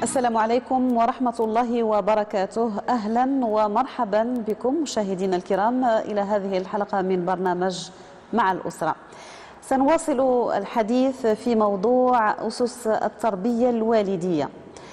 السلام عليكم ورحمة الله وبركاته. أهلا ومرحبا بكم مشاهدينا الكرام إلى هذه الحلقة من برنامج مع الأسرة. سنواصل الحديث في موضوع أسس التربية الوالدية.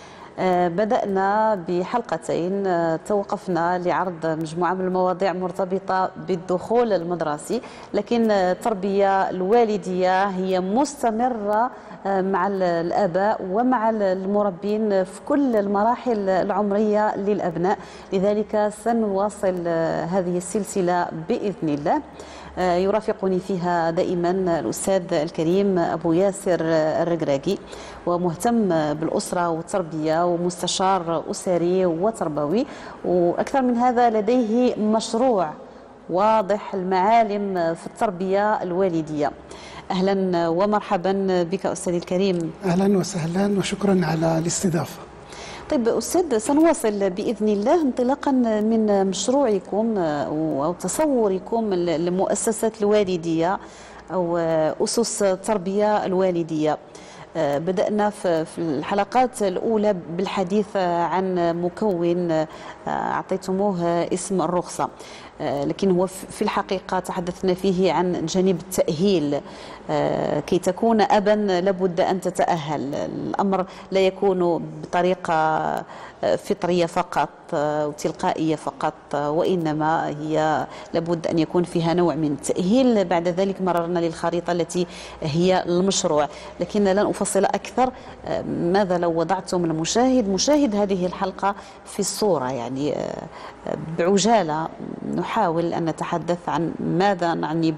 بدأنا بحلقتين توقفنا لعرض مجموعة من المواضيع مرتبطة بالدخول المدرسي، لكن التربية الوالدية هي مستمرة مع الآباء ومع المربين في كل المراحل العمرية للأبناء. لذلك سنواصل هذه السلسلة بإذن الله. يرافقني فيها دائما الأستاذ الكريم أبو ياسر الرقراقي، ومهتم بالأسرة والتربية ومستشار أسري وتربوي، وأكثر من هذا لديه مشروع واضح المعالم في التربية الوالدية. أهلا ومرحبا بك أستاذ الكريم. أهلا وسهلا وشكرا على الاستضافة. طيب أستاذ، سنواصل بإذن الله انطلاقا من مشروعكم أو تصوركم للمؤسسات الوالدية أو أسس التربية الوالدية. بدأنا في الحلقات الأولى بالحديث عن مكون أعطيتموه اسم الرخصة، لكن هو في الحقيقة تحدثنا فيه عن جانب التأهيل. كي تكون أبا لابد أن تتأهل. الأمر لا يكون بطريقة فطرية فقط وتلقائية فقط، وإنما هي لابد أن يكون فيها نوع من التأهيل. بعد ذلك مررنا للخريطة التي هي المشروع، لكن لن أفصل أكثر. ماذا لو وضعتم مشاهد هذه الحلقة في الصورة، يعني بعجالة نحاول أن نتحدث عن ماذا نعني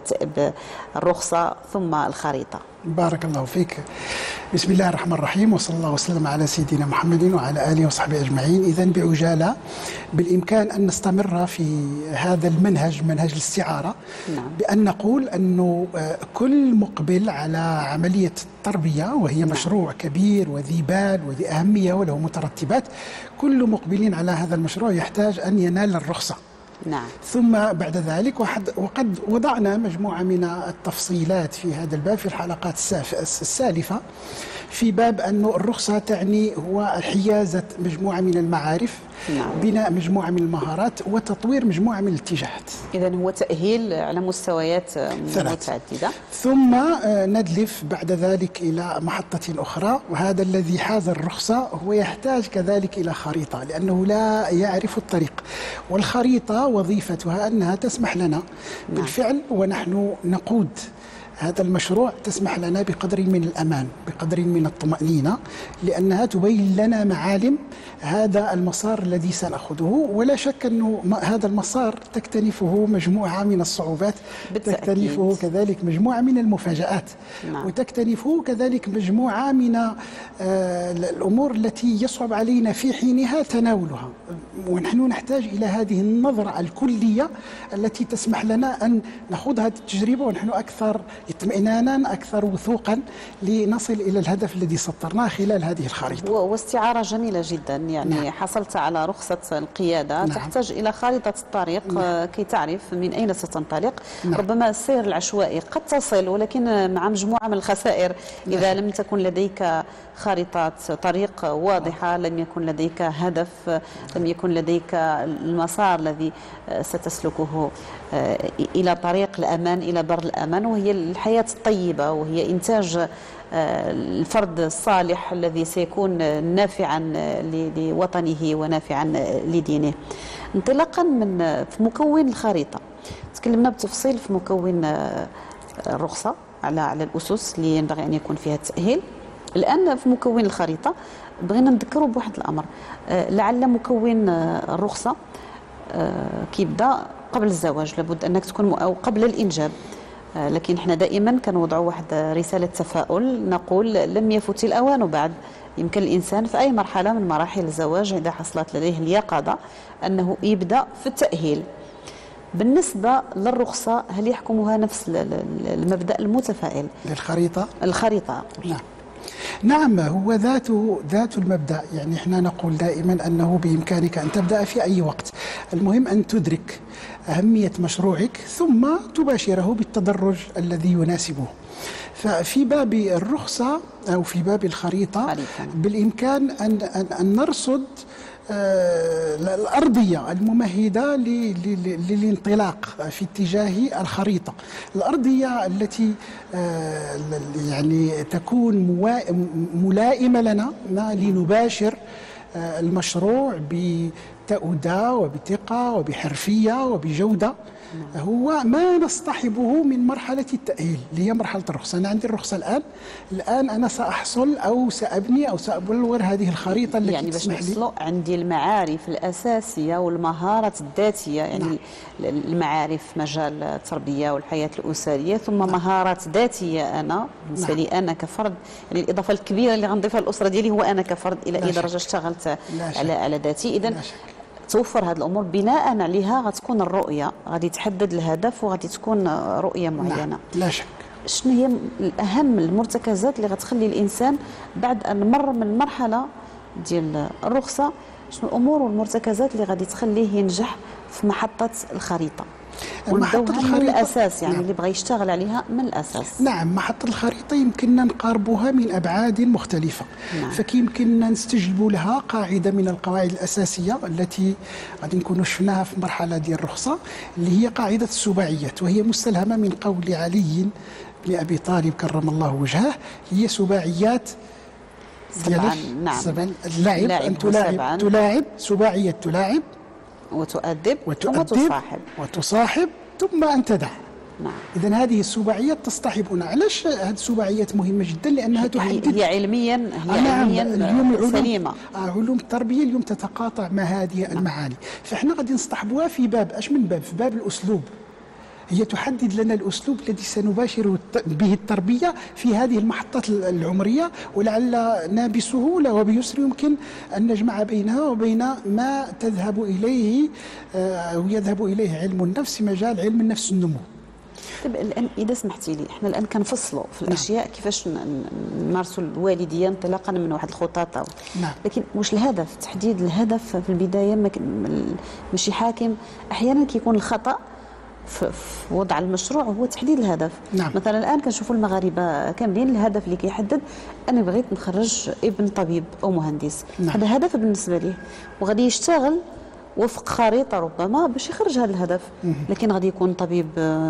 بالرخصة ثم الخريطة. بارك الله فيك. بسم الله الرحمن الرحيم، وصلى الله وسلم على سيدنا محمد وعلى آله وصحبه أجمعين. إذن بعجالة بالإمكان أن نستمر في هذا المنهج، منهج الاستعارة. نعم. بأن نقول أنه كل مقبل على عملية التربية، وهي مشروع كبير وذي بال وذي أهمية وله مترتبات، كل مقبل على هذا المشروع يحتاج أن ينال الرخصة. نعم. ثم بعد ذلك وقد وضعنا مجموعة من التفصيلات في هذا الباب في الحلقات السالفة، في باب أن الرخصة تعني هو حيازة مجموعة من المعارف. نعم. بناء مجموعة من المهارات وتطوير مجموعة من الاتجاهات. إذن هو تأهيل على مستويات متعددة. ثم ندلف بعد ذلك إلى محطة أخرى، وهذا الذي حاز الرخصة هو يحتاج كذلك إلى خريطة، لأنه لا يعرف الطريق، والخريطة وظيفتها أنها تسمح لنا بالفعل ونحن نقود هذا المشروع، تسمح لنا بقدر من الأمان، بقدر من الطمأنينة، لأنها تبين لنا معالم هذا المسار الذي سنأخذه. ولا شك أنه هذا المسار تكتنفه مجموعة من الصعوبات، تكتنفه كذلك مجموعة من المفاجآت. نعم. وتكتنفه كذلك مجموعة من الأمور التي يصعب علينا في حينها تناولها، ونحن نحتاج إلى هذه النظرة الكلية التي تسمح لنا أن نخوض هذه التجربة ونحن أكثر اطمئنانا، أكثر وثوقا، لنصل إلى الهدف الذي سطرناه خلال هذه الخريطة. واستعارة جميلة جدا، يعني نعم. حصلت على رخصة القيادة. نعم. تحتاج إلى خريطة الطريق. نعم. كي تعرف من أين ستنطلق. نعم. ربما السير العشوائي قد تصل، ولكن مع مجموعة من الخسائر. نعم. إذا لم تكن لديك خارطة طريق واضحة، لم يكن لديك هدف، لم يكن لديك المسار الذي ستسلكه إلى طريق الأمان، إلى بر الأمان، وهي الحياة الطيبة، وهي إنتاج الفرد الصالح الذي سيكون نافعا لوطنه ونافعا لدينه. انطلاقا من في مكون الخريطة، تكلمنا بتفصيل في مكون الرخصة على الأسس اللي ينبغي أن يكون فيها التأهيل. الآن في مكون الخريطة بغينا نذكروا بواحد الأمر، لعل مكون الرخصة كيبدا قبل الزواج، لابد أنك تكون أو قبل الإنجاب. لكن احنا دائما كنوضعوا واحد رسالة تفاؤل، نقول لم يفت الأوان بعد. يمكن الإنسان في أي مرحلة من مراحل الزواج إذا حصلت لديه اليقظة أنه يبدأ في التأهيل. بالنسبة للرخصة، هل يحكمها نفس المبدأ المتفائل؟ للخريطة؟ الخريطة. نعم. نعم، هو ذات المبدأ. يعني احنا نقول دائما أنه بإمكانك أن تبدأ في أي وقت، المهم أن تدرك أهمية مشروعك ثم تباشره بالتدرج الذي يناسبه. ففي باب الرخصة أو في باب الخريطة بالإمكان أن نرصد الأرضية الممهدة للانطلاق في اتجاه الخريطة، الأرضية التي يعني تكون ملائمة لنا لنباشر المشروع بتأودة وبثقة وبحرفية وبجودة. هو ما نصطحبه من مرحلة التأهيل اللي هي مرحلة الرخصة. أنا عندي الرخصة الآن أنا سأحصل أو سأبني أو سأبلور هذه الخريطة التي يعني باش نحصلوا عندي المعارف الأساسية والمهارات الذاتية، يعني المعارف مجال التربية والحياة الأسرية، ثم مهارات ذاتية أنا بالنسبة لي أنا كفرد. يعني الإضافة الكبيرة اللي غنضيفها الأسرة ديالي هو أنا كفرد إلى أي درجة اشتغلت على ذاتي. إذا توفر هذه الامور بناء عليها غتكون الرؤيه، غادي تحدد الهدف وغادي تكون رؤيه معينه. لا شك. شنو هي الاهم المرتكزات اللي غتخلي الانسان بعد ان مر من المرحله ديال الرخصه، شنو الامور والمرتكزات اللي غادي تخليه ينجح في محطه الخريطه؟ ونبداوها من الاساس، يعني اللي بغى يشتغل عليها من الاساس. نعم، محطة الخريطة يمكننا نقاربها من ابعاد مختلفة. فكيمكننا نستجلبوا لها قاعدة من القواعد الاساسية التي غادي نكونوا شفناها في مرحلة ديال الرخصة، اللي هي قاعدة السباعيات، وهي مستلهمة من قول علي بن ابي طالب كرم الله وجهه، هي سباعيات نعم. اللاعب أن تلاعب سباعية تلاعب وتؤدب وتصاحب ثم أن تدع. نعم. إذن هذه السباعيات تصطحبنا. علاش هذه السباعيات مهمة جدا؟ لأنها تحدد هي علميا اليوم سليمة. علوم التربية اليوم تتقاطع مع هذه المعاني. فإحنا غادي نصطحبوها في باب من باب؟ في باب الأسلوب. هي تحدد لنا الأسلوب الذي سنباشر به التربية في هذه المحطات العمرية، ولعل بسهولة وبيسر يمكن أن نجمع بينها وبين ما تذهب إليه أو يذهب إليه علم النفس، مجال علم النفس النمو. طيب الآن إذا سمحتي لي، إحنا الآن كنفصلوا في الأشياء كيفاش نمارسوا الوالدية انطلاقا من واحد الخطط لكن واش الهدف، تحديد الهدف في البداية ماشي حاكم. أحيانا كيكون الخطأ في وضع المشروع هو تحديد الهدف. مثلا الان كنشوفوا المغاربه كاملين الهدف اللي كيحدد انا بغيت نخرج ابن طبيب او مهندس. هذا هدف بالنسبه ليه وغادي يشتغل وفق خريطه ربما باش يخرج هذا الهدف. لكن غادي يكون طبيب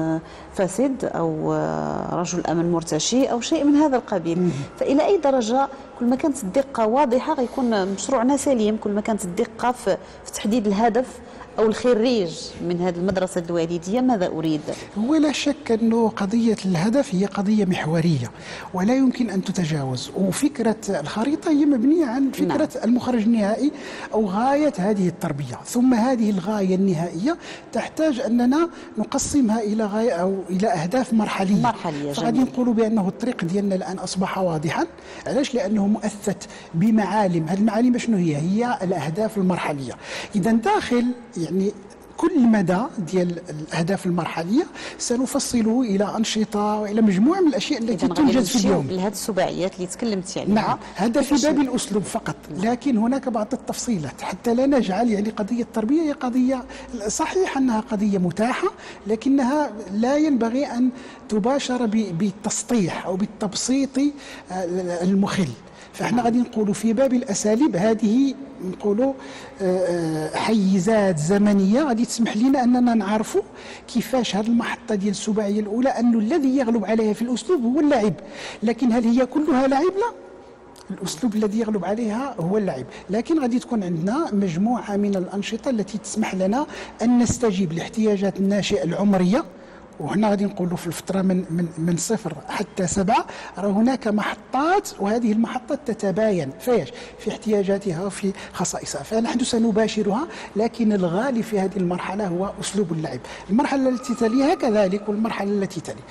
فاسد او رجل امن مرتشي او شيء من هذا القبيل. فالى اي درجه كل ما كانت الدقه واضحه غيكون مشروعنا سليم، كل ما كانت الدقه في تحديد الهدف أو الخريج من هذه المدرسة الوالدية ماذا أريد. هو لا شك أنه قضية الهدف هي قضية محورية ولا يمكن أن تتجاوز، وفكرة الخريطة هي مبنية عن فكرة المخرج النهائي أو غاية هذه التربية. ثم هذه الغاية النهائية تحتاج أننا نقسمها إلى غاية أو إلى أهداف مرحلية. فغادي نقولوا بأنه الطريق ديالنا الآن أصبح واضحا. علاش؟ لأنه مؤثت بمعالم. هذه المعالم شنو هي الأهداف المرحلية. إذا داخل يعني كل مدى ديال الاهداف المرحليه سنفصله الى انشطه والى مجموعه من الاشياء التي توجد في اليوم. لهذه السباعيات اللي تكلمتي عليها. نعم، هذا في باب الاسلوب فقط، لكن هناك بعض التفصيلات حتى لا نجعل يعني قضيه التربيه هي قضيه صحيح انها قضيه متاحه، لكنها لا ينبغي ان تباشر بالتسطيح او بالتبسيط المخل. فاحنا غادي نقولوا في باب الاساليب هذه نقولوا حيزات زمنيه غادي تسمح لنا اننا نعرفوا كيفاش هذه المحطه ديال السباعيه الاولى انه الذي يغلب عليها في الاسلوب هو اللعب. لكن هل هي كلها لعب؟ لا، الاسلوب الذي يغلب عليها هو اللعب. لكن غادي تكون عندنا مجموعه من الانشطه التي تسمح لنا ان نستجيب لاحتياجات الناشئه العمريه. وهنا غادي نقولوا في الفتره من 0 حتى 7 راه هناك محطات، وهذه المحطات تتباين في احتياجاتها وفي خصائصها، فنحن سنباشرها. لكن الغالي في هذه المرحله هو اسلوب اللعب. المرحله التي تليها كذلك والمرحله التي تلي.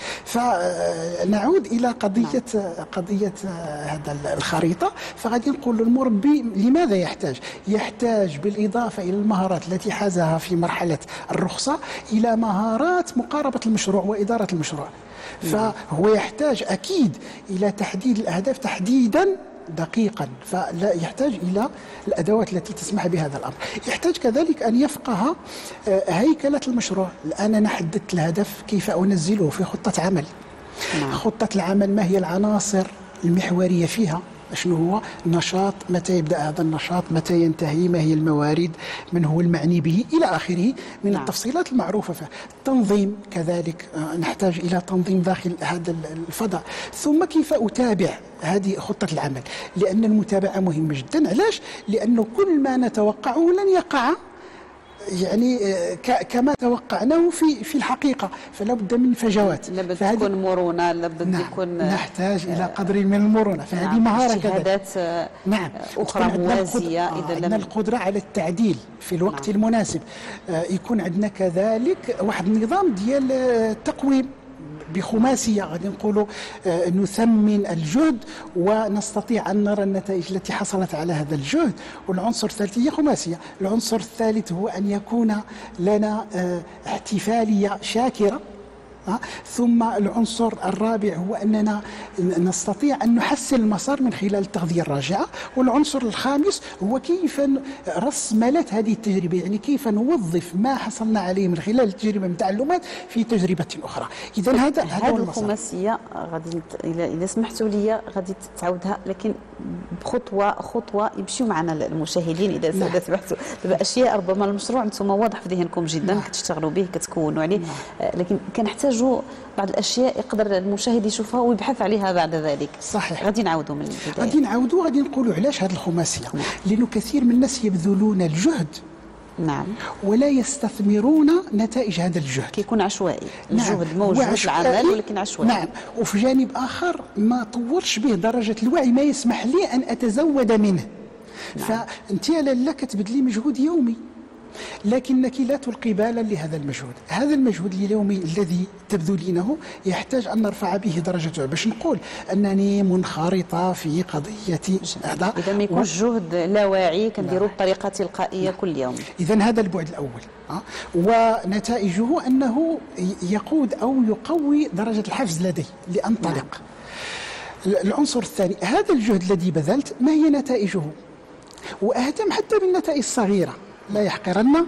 فنعود الى قضيه هذا الخريطه. فغادي نقول المربي لماذا يحتاج بالاضافه الى المهارات التي حازها في مرحله الرخصه الى مهارات مقاربه المشروع. المشروع وإدارة المشروع. فهو يحتاج أكيد إلى تحديد الأهداف تحديدا دقيقا، فلا يحتاج إلى الأدوات التي تسمح بهذا الأمر. يحتاج كذلك أن يفقه هيكلة المشروع. الآن أنا حددت الهدف، كيف أنزله في خطة عمل؟ خطة العمل ما هي العناصر المحورية فيها؟ شنو هو النشاط؟ متى يبدأ هذا النشاط؟ متى ينتهي؟ ما هي الموارد؟ من هو المعني به؟ إلى آخره من التفصيلات المعروفة فيها. التنظيم كذلك، نحتاج إلى تنظيم داخل هذا الفضاء. ثم كيف أتابع هذه خطة العمل؟ لأن المتابعة مهمة جدا. علاش؟ لأنه كل ما نتوقعه لن يقع يعني كما توقعناه في الحقيقة، فلا بد من فجوات. لابد تكون مرونة، لابد يكون نحتاج إلى قدر من المرونة. فهذه مهارة اجتهادات أخرى موازية. إذا عندنا القدرة على التعديل في الوقت المناسب. يكون عندنا كذلك واحد النظام ديال التقويم بخماسية، غادي نقولوا نثمن الجهد ونستطيع أن نرى النتائج التي حصلت على هذا الجهد. والعنصر الثالث هي خماسية. العنصر الثالث هو أن يكون لنا احتفالية شاكرة. ثم العنصر الرابع هو أننا نستطيع أن نحسن المسار من خلال التغذية الراجعة. والعنصر الخامس هو كيف رسملت هذه التجربة، يعني كيف نوظف ما حصلنا عليه من خلال التجربة من تعلمات في تجربة أخرى. إذا هذا هو المسار. الخماسية غادي إذا سمحتوا لي غادي تعاودها، لكن بخطوة خطوة يمشيو معنا المشاهدين إذا سمحتوا. دابا أشياء ربما المشروع أنتم واضح في ذهنكم جدا، كتشتغلوا به كتكونوا عليه، لكن كنحتاج بعض الاشياء يقدر المشاهد يشوفها ويبحث عليها بعد ذلك. صحيح. غادي نعاودوا من البدايه، غادي نقولوا علاش هذه الخماسيه. لانه كثير من الناس يبذلون الجهد ولا يستثمرون نتائج هذا الجهد. كيكون عشوائي. الجهد موجود في العمل ولكن عشوائي. وفي جانب اخر ما طورش به درجه الوعي ما يسمح لي ان اتزود منه. فانت لا كتبذلي مجهود يومي، لكنك لا تلقي بالا لهذا المجهود. هذا المجهود اليومي الذي تبذلينه يحتاج أن نرفع به درجته، باش نقول أنني منخرطة في قضية هذا. إذا ما يكونش جهد لا واعي كنديروا بطريقة تلقائية كل يوم. إذا هذا البعد الأول. ونتائجه أنه يقود أو يقوي درجة الحفز لدي لأنطلق. العنصر الثاني، هذا الجهد الذي بذلت ما هي نتائجه؟ وأهتم حتى بالنتائج الصغيرة، لا يحقرن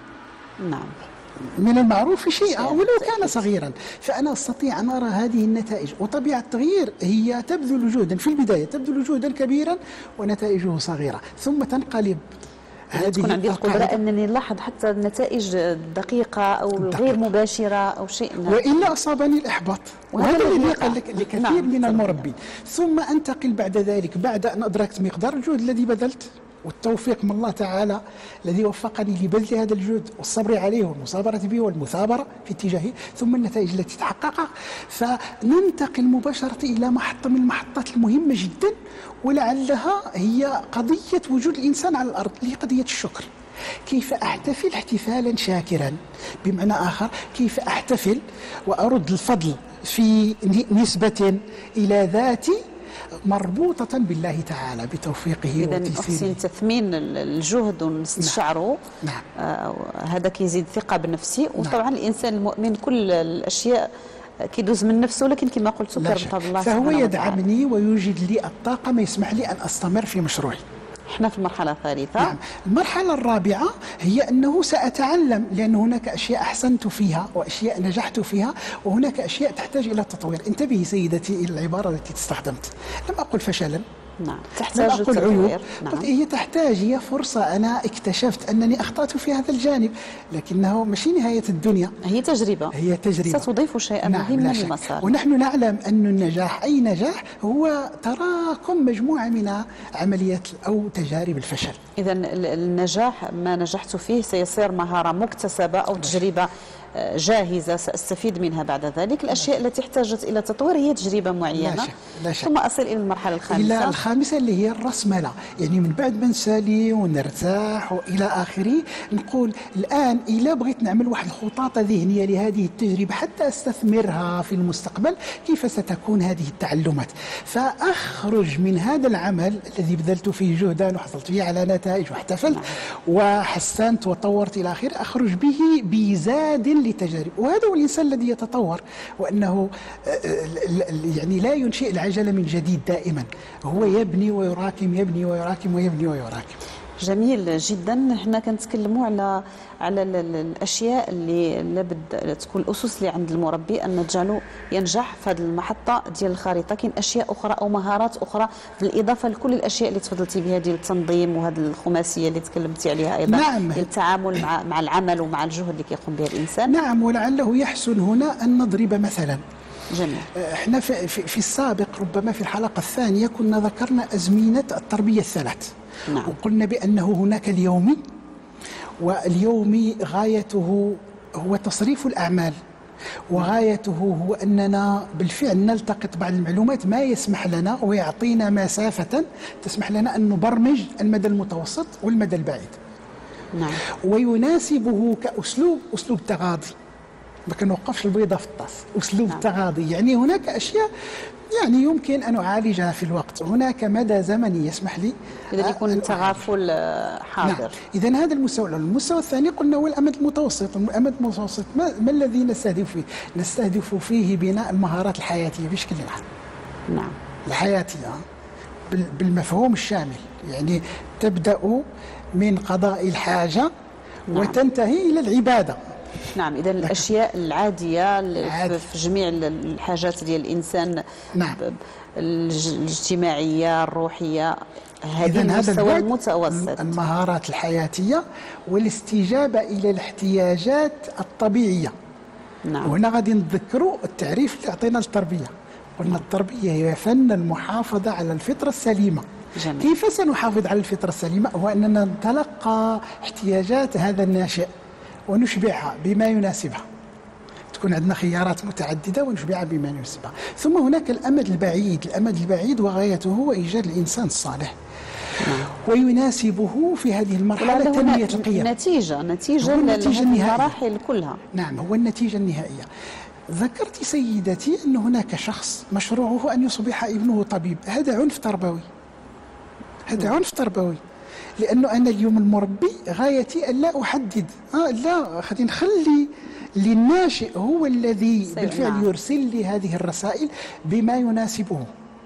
من المعروف شيئا ولو كان صغيرا. فأنا أستطيع أن أرى هذه النتائج. وطبيعة التغيير هي تبذل جهدا في البداية، تبذل جهدا كبيرا ونتائجه صغيرة، ثم تنقلب. تكون عندي القدرة أنني نلاحظ حتى النتائج الدقيقة أو الغير مباشرة أو شيء. وإلا أصابني الإحباط، وهذا الذي يقع لكثير من المربين. ثم أنتقل بعد ذلك، بعد أن أدركت مقدار الجهد الذي بذلت والتوفيق من الله تعالى الذي وفقني لبذل هذا الجهد والصبر عليه والمصابرة به والمثابرة في اتجاهه، ثم النتائج التي تحققها. فننتقل مباشرة إلى محطة من المحطات المهمة جدا، ولعلها هي قضية وجود الإنسان على الأرض، اللي هي قضية الشكر. كيف أحتفل احتفالا شاكرا؟ بمعنى آخر، كيف أحتفل وأرد الفضل في نسبة إلى ذاتي مربوطة بالله تعالى بتوفيقه وتيسيره. إذا أحسن تثمين الجهد ونستشعره. هذا كيزيد ثقة بنفسي. وطبعا الإنسان المؤمن كل الأشياء كيدوز من نفسه، لكن كما قلت كيربطها بالله سبحانه وتعالى. فهو يدعمني ويوجد لي الطاقة ما يسمح لي أن أستمر في مشروعي. احنا في المرحلة الثالثة. المرحلة الرابعة هي أنه سأتعلم، لأن هناك أشياء أحسنت فيها وأشياء نجحت فيها، وهناك أشياء تحتاج إلى التطوير. انتبهي سيدتي إلى العبارة التي استخدمت، لم أقل فشلا، تحتاج التطوير. قلت هي تحتاج، هي فرصة. أنا اكتشفت أنني أخطأت في هذا الجانب، لكنه ماشي نهاية الدنيا، هي تجربة ستضيف شيئا مهما للمسار. ونحن نعلم أن النجاح، أي نجاح، هو تراكم مجموعة من عمليات أو تجارب الفشل. إذا النجاح ما نجحت فيه سيصير مهارة مكتسبة أو تجربة جاهزة سأستفيد منها بعد ذلك. الأشياء التي احتاجت إلى تطوير هي تجربة معينة. لا شك. ثم أصل إلى المرحلة الخامسة اللي هي الرسملة. يعني من بعد ما نسالي ونرتاح وإلى آخره، نقول الآن إلا بغيت نعمل واحد الخطاطة ذهنية لهذه التجربة حتى أستثمرها في المستقبل، كيف ستكون هذه التعلمات؟ فأخرج من هذا العمل الذي بذلت فيه جهدا وحصلت فيه على نتائج واحتفلت وحسنت وطورت إلى آخره، أخرج به بزاد كل تجارب. وهذا هو الإنسان الذي يتطور، وأنه يعني لا ينشئ العجلة من جديد دائما، هو يبني ويراكم، يبني ويراكم، ويبني ويراكم. جميل جدا. حنا كنتكلموا على الاشياء اللي لابد تكون الاسس اللي عند المربي ان تجعله ينجح في هذه المحطه ديال الخريطه. كاين اشياء اخرى او مهارات اخرى بالاضافه لكل الاشياء اللي تفضلتي بها ديال التنظيم وهذه الخماسيه اللي تكلمتي عليها ايضا. نعم. ديال التعامل مع العمل ومع الجهد اللي كيقوم به الانسان. نعم، ولعله يحسن هنا ان نضرب مثلا. جميل. احنا في السابق ربما في الحلقه الثانيه كنا ذكرنا ازمنه التربيه الثلاث. نعم. وقلنا بأنه هناك اليومي، واليومي غايته هو تصريف الأعمال، وغايته هو أننا بالفعل نلتقط بعض المعلومات ما يسمح لنا ويعطينا مسافة تسمح لنا أن نبرمج المدى المتوسط والمدى البعيد. نعم. ويناسبه أسلوب تغاضي، ما كنوقفش البيضة في الطاس، أسلوب نعم. تغاضي. يعني هناك أشياء يعني يمكن أن أعالجها في الوقت، هناك مدى زمني يسمح لي إذا يكون التغافل حاضر. نعم. إذن هذا المستوى الأول. المستوى الثاني قلنا هو الأمد المتوسط. الأمد المتوسط ما الذي نستهدف فيه؟ نستهدف فيه بناء المهارات الحياتية بشكل عام. نعم. الحياتية بالمفهوم الشامل، يعني تبدأ من قضاء الحاجة وتنتهي إلى العبادة. نعم. إذا الأشياء العادية في جميع الحاجات ديال الإنسان. نعم. الاجتماعية الروحية، هذا المستوى المتوسط. المهارات الحياتية والاستجابة إلى الاحتياجات الطبيعية. نعم. وهنا غادي نذكروا التعريف اللي أعطينا للتربية. قلنا التربية هي فن المحافظة على الفطرة السليمة. جميل. كيف سنحافظ على الفطرة السليمة؟ هو أننا نتلقى احتياجات هذا الناشئ ونشبعها بما يناسبها، تكون عندنا خيارات متعددة ونشبعها بما يناسبها. ثم هناك الأمد البعيد. الأمد البعيد وغايته هو إيجاد الإنسان الصالح. ويناسبه في هذه المرحلة تنمية القيم. نتيجة المراحل كلها. نعم، هو النتيجة النهائية. ذكرت سيدتي أن هناك شخص مشروعه أن يصبح ابنه طبيب. هذا عنف تربوي، هذا عنف تربوي. لأنه أنا اليوم المربي غايتي أن لا أحدد، لا، خلينا نخلي للناشئ هو الذي بالفعل يرسل لي هذه الرسائل بما يناسبه،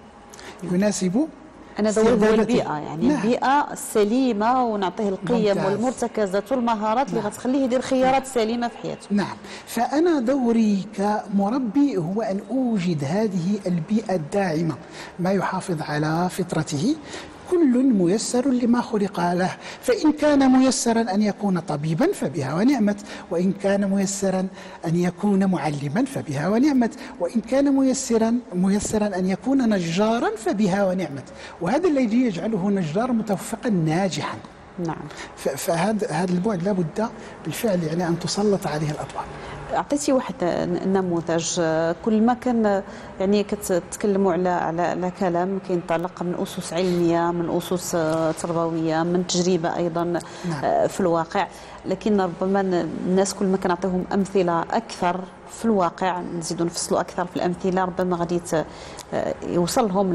يناسب أنا دوري هو البيئة، يعني نعم. البيئة السليمة، ونعطيه القيم والمرتكزات والمهارات اللي غتخليه يدير خيارات سليمة في حياته. نعم. فأنا دوري كمربي هو أن أوجد هذه البيئة الداعمة، ما يحافظ على فطرته. كل ميسر لما خلق له، فإن كان ميسرا أن يكون طبيبا فبها ونعمت، وإن كان ميسرا أن يكون معلما فبها ونعمت، وإن كان ميسرا أن يكون نجارا فبها ونعمت. وهذا الذي يجعله نجار متوفقا ناجحا. نعم. فهذا البعد لابد بالفعل يعني أن تسلط عليه الأضواء. أعطيتي واحد نموذج. كل ما كان يعني كتتكلموا على كلام كينطلق من أسس علمية، من أسس تربوية، من تجربة أيضا. نعم. في الواقع، لكن ربما الناس كل ما كنعطيهم أمثلة أكثر في الواقع، نزيدوا نفصلوا أكثر في الأمثلة، ربما غادي يوصل لهم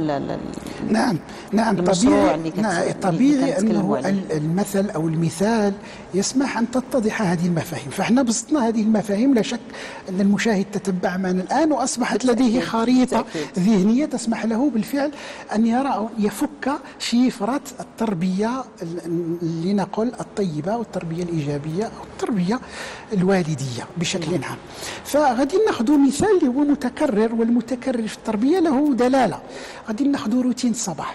نعم طبيعي أنه المثل أو المثال يسمح أن تتضح هذه المفاهيم. فإحنا بسطنا هذه المفاهيم، لا شك أن المشاهد تتبع معنا الآن، وأصبحت لديه خريطة ذهنية تسمح له بالفعل أن يرى يفك شفرة التربية لنقل الطيبة والتربية الإيجابية أو التربية الوالدية بشكل عام. فغادي ناخذ مثال اللي هو متكرر، والمتكرر في التربية له دلالة. غادي ناخذ روتين الصباح.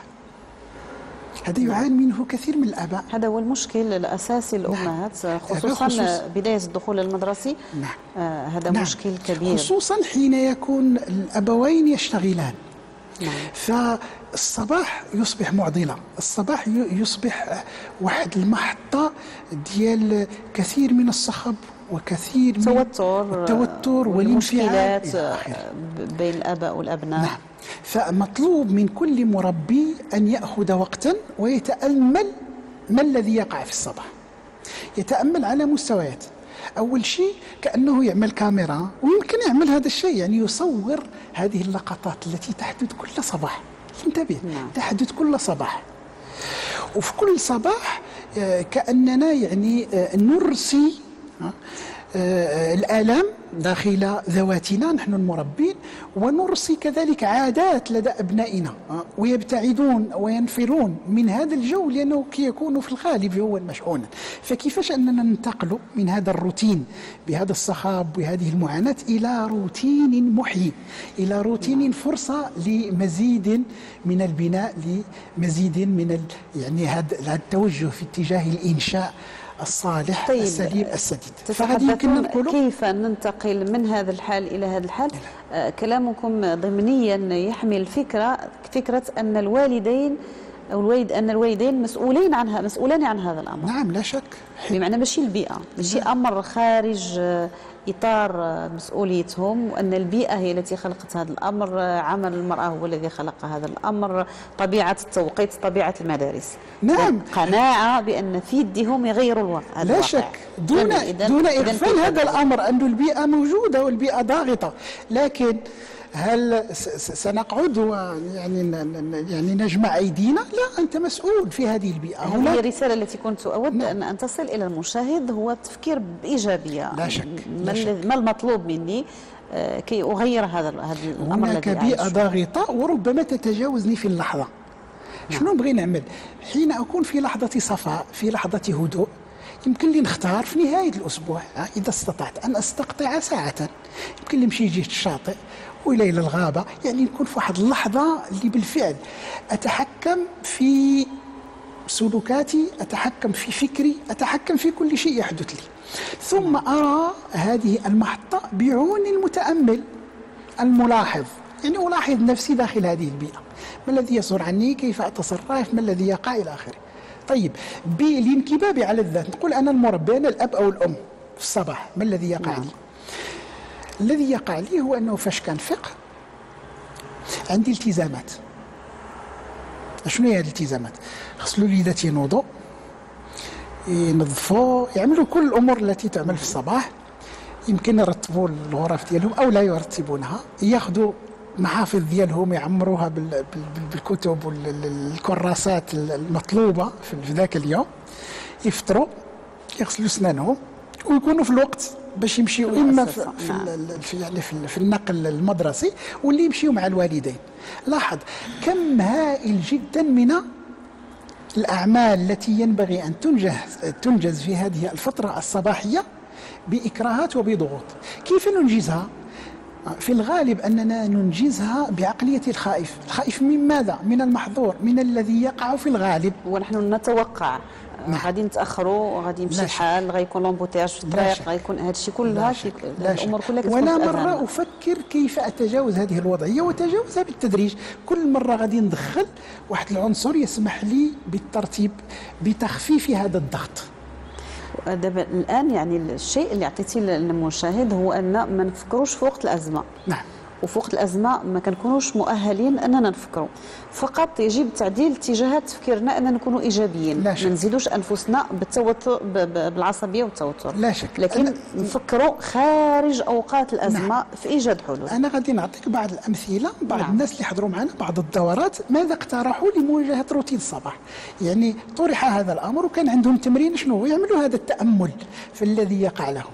هذا يعاني منه كثير من الآباء. هذا هو المشكل الأساسي للأمهات. نعم. خصوصا بداية الدخول المدرسي. نعم. هذا نعم. مشكل كبير، خصوصا حين يكون الأبوين يشتغلان. نعم. فالصباح يصبح معضلة، الصباح يصبح واحد المحطة ديال كثير من الصخب وكثير من التوتر والمشكلات بين الآباء والأبناء. نعم. فمطلوب من كل مربي أن يأخذ وقتا ويتأمل ما الذي يقع في الصباح. يتأمل على مستويات. أول شيء كأنه يعمل كاميرا، ويمكن يعمل هذا الشيء، يعني يصور هذه اللقطات التي تحدث كل صباح. انتبه. نعم. تحدث كل صباح، وفي كل صباح كأننا يعني نرسي الآلام داخل ذواتنا نحن المربين، ونرسي كذلك عادات لدى أبنائنا ويبتعدون وينفرون من هذا الجو لأنه يكون في الغالب هو مشحونا. فكيفاش أننا ننتقل من هذا الروتين بهذا الصخاب وهذه المعاناة إلى روتين محيي، إلى روتين فرصة لمزيد من البناء، لمزيد من يعني هذا التوجه في اتجاه الإنشاء الصالح السليم السديد. تتحدثون كيف ننتقل من هذا الحال إلى هذا الحال. كلامكم ضمنيا يحمل فكرة أن الوالدين مسؤولان عن هذا الأمر. نعم لا شك. بمعنى ماشي البيئة، ماشي أمر خارج إطار مسؤوليتهم، وأن البيئة هي التي خلقت هذا الأمر، عمل المرأة هو الذي خلق هذا الأمر، طبيعة التوقيت، طبيعة المدارس. نعم. قناعة بأن في يدهم يغيروا الواقع. لا شك، دون إغفال هذا الأمر أن البيئة موجودة والبيئة ضاغطة، لكن هل سنقعد يعني نجمع أيدينا؟ لا، أنت مسؤول في هذه البيئة. هذه الرسالة التي كنت أود أن تصل إلى المشاهد، هو التفكير بإيجابية. لا شك. ما المطلوب مني كي أغير هذا الأمر؟ هناك بيئة ضاغطة وربما تتجاوزني في اللحظة. شنو نبغي نعمل؟ حين أكون في لحظة صفاء، في لحظة هدوء، يمكن لي نختار في نهاية الأسبوع إذا استطعت أن أستقطع ساعة، يمكن لي نمشي جهة الشاطئ وإلى الغابة، يعني نكون في واحد اللحظة اللي بالفعل أتحكم في سلوكاتي، أتحكم في فكري، أتحكم في كل شيء يحدث لي، ثم أرى هذه المحطة بعون المتأمل الملاحظ، يعني ألاحظ نفسي داخل هذه البيئة، ما الذي يصدر عني، كيف أتصرف، ما الذي يقع إلى آخره. طيب، بالانكباب على الذات، نقول أنا المربي، أنا الأب أو الأم في الصباح، ما الذي يقع لي؟ الذي يقع لي هو أنه فاش كنفيق عندي التزامات. شنو هي هذه الالتزامات؟ غسلوا اليدات، ينوضوا، ينظفوا، يعملوا كل الأمور التي تعمل في الصباح، يمكن يرتبوا الغرف ديالهم أو لا يرتبونها، ياخذوا محافظ ديالهم يعمروها بالكتب والكراسات المطلوبة في ذاك اليوم، يفطروا، يغسلوا اسنانهم، ويكونوا في الوقت باش يمشيوا اما في النقل المدرسي واللي يمشيوا مع الوالدين. لاحظ كم هائل جدا من الاعمال التي ينبغي ان تنجز في هذه الفترة الصباحية باكراهات وبضغوط. كيف ننجزها؟ في الغالب أننا ننجزها بعقلية الخائف. الخائف من ماذا؟ من المحظور، من الذي يقع في الغالب. ونحن نتوقع غادي نتاخروا، غادي يمشي الحال، غيكون لومبوتياج في الطريق، غيكون هذا الشيء كلها، الامور كلها كتكون. ولا مره افكر كيف اتجاوز هذه الوضعيه وتجاوزها بالتدريج. كل مره غادي ندخل واحد العنصر يسمح لي بالترتيب، بتخفيف هذا الضغط. دابا الان يعني الشيء اللي عطيتي للمشاهد هو ان ما نفكروش في وقت الازمه. نعم. وفي وقت الازمه ما كنكونوش مؤهلين اننا نفكروا، فقط يجب تعديل اتجاهات تفكيرنا اننا نكونوا ايجابيين، ما نزيدوش انفسنا بالتوتر، بالعصبيه والتوتر. لا شك. لكن نفكروا خارج اوقات الازمه. نعم. في ايجاد حلول. انا غادي نعطيك بعض الامثله، بعض نعم. الناس اللي حضروا معنا بعض الدورات ماذا اقترحوا لمواجهه روتين الصباح. يعني طرح هذا الامر وكان عندهم تمرين شنو هو، يعملوا هذا التامل في الذي يقع لهم.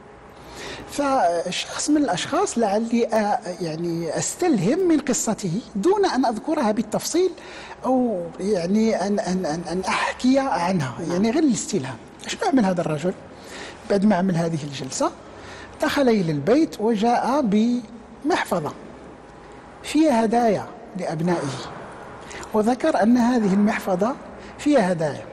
فشخص من الأشخاص لعلي يعني أستلهم من قصته دون أن أذكرها بالتفصيل أو يعني أن أحكي عنها، يعني غير الاستلهام. شنو عمل هذا الرجل؟ بعد ما عمل هذه الجلسة دخل إلى البيت وجاء بمحفظة فيها هدايا لأبنائه، وذكر أن هذه المحفظة فيها هدايا،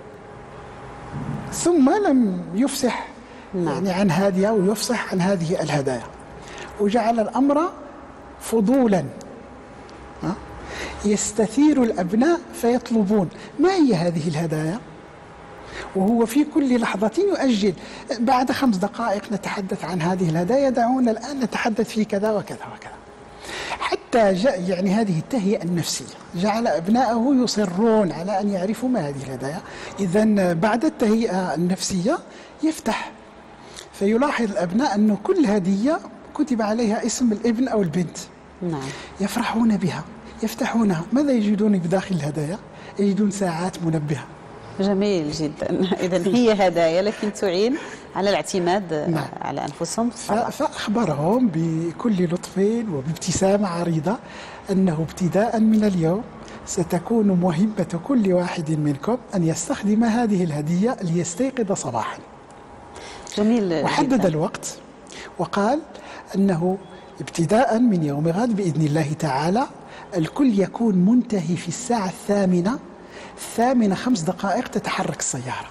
ثم لم يفسح يعني عن هذه ويفصح عن هذه الهدايا، وجعل الأمر فضولا يستثير الأبناء فيطلبون ما هي هذه الهدايا، وهو في كل لحظة يؤجل. بعد 5 دقائق نتحدث عن هذه الهدايا، دعونا الآن نتحدث في كذا وكذا وكذا، حتى جاء يعني هذه التهيئة النفسية جعل أبنائه يصرون على أن يعرفوا ما هذه الهدايا. إذن بعد التهيئة النفسية يفتح، فيلاحظ الأبناء أن كل هدية كتب عليها اسم الابن أو البنت. نعم. يفرحون بها، يفتحونها، ماذا يجدون بداخل الهدايا؟ يجدون ساعات منبهة. جميل جدا. إذن هي هدايا لكن تعين على الاعتماد على أنفسهم. فأخبرهم بكل لطف وبابتسامة عريضة أنه ابتداء من اليوم ستكون مهمة كل واحد منكم أن يستخدم هذه الهدية ليستيقظ صباحا. جميل. وحدد الوقت وقال أنه ابتداء من يوم غد بإذن الله تعالى الكل يكون منتهي في الساعة 8:08 5 دقائق تتحرك السيارة.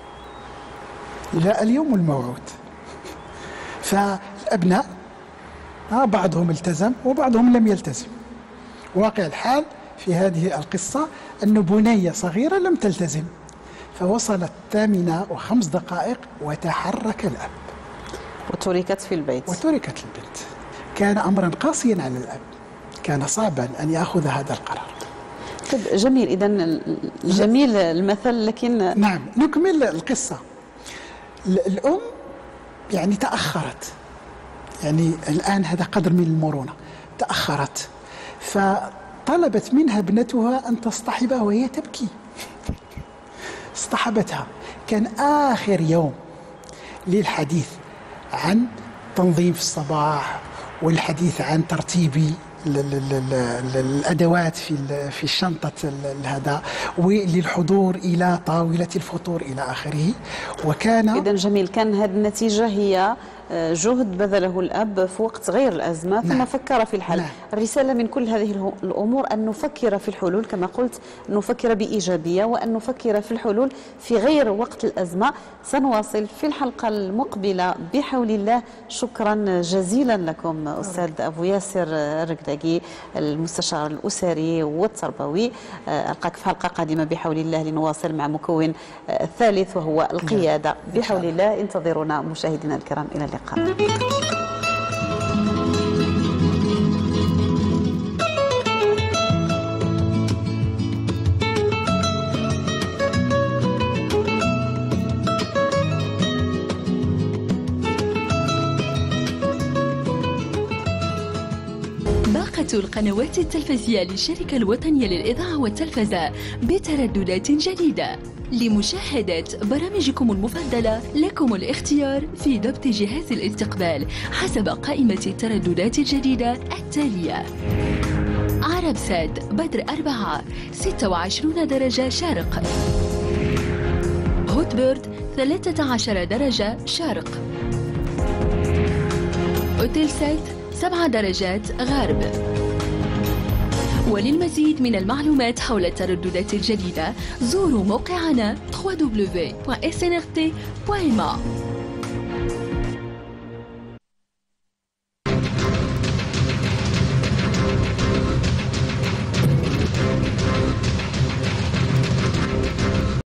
جاء اليوم الموعود. فالأبناء بعضهم التزم وبعضهم لم يلتزم. واقع الحال في هذه القصة أن بنية صغيرة لم تلتزم، فوصلت 8:05 دقائق وتحرك الأب وتركت في البيت. وتركت البنت. كان أمرا قاسيا على الأب، كان صعبا أن يأخذ هذا القرار. طيب جميل، إذن جميل المثل، لكن نعم نكمل القصة. الأم يعني تأخرت، يعني الآن هذا قدر من المرونة، تأخرت فطلبت منها ابنتها أن تصطحبها وهي تبكي. اصطحبتها. كان آخر يوم للحديث عن تنظيم في الصباح والحديث عن ترتيب الأدوات في الشنطة هذا وللحضور إلى طاولة الفطور إلى آخره. وكان إذن جميل، كان هذه النتيجة هي جهد بذله الأب في وقت غير الأزمة ثم فكر في الحل. الرسالة من كل هذه الأمور أن نفكر في الحلول، كما قلت نفكر بإيجابية وأن نفكر في الحلول في غير وقت الأزمة. سنواصل في الحلقة المقبلة بحول الله. شكرا جزيلا لكم أستاذ أبو ياسر الركراكي المستشار الأسري والتربوي. ألقاك في حلقة قادمة بحول الله لنواصل مع مكون ثالث وهو القيادة بحول الله. انتظرونا مشاهدينا الكرام، إلى اللقاء. باقة القنوات التلفزية للشركة الوطنية للإذاعة والتلفزة بترددات جديدة. لمشاهدة برامجكم المفضلة لكم الاختيار في ضبط جهاز الاستقبال حسب قائمة الترددات الجديدة التالية: عربسات بدر 4 26 درجة شرق، هوتبيرد 13 درجة شرق، أوتيلسات 7 درجات غرب. وللمزيد من المعلومات حول الترددات الجديدة زوروا موقعنا www.snrt.ma.